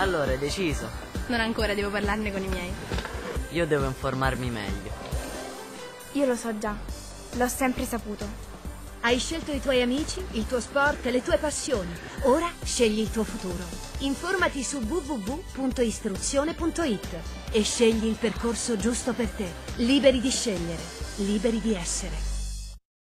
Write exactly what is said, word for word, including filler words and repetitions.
Allora, hai deciso? Non ancora, devo parlarne con i miei. Io devo informarmi meglio. Io lo so già, l'ho sempre saputo. Hai scelto i tuoi amici, il tuo sport, le tue passioni. Ora scegli il tuo futuro. Informati su w w w punto istruzione punto i t e scegli il percorso giusto per te. Liberi di scegliere, liberi di essere.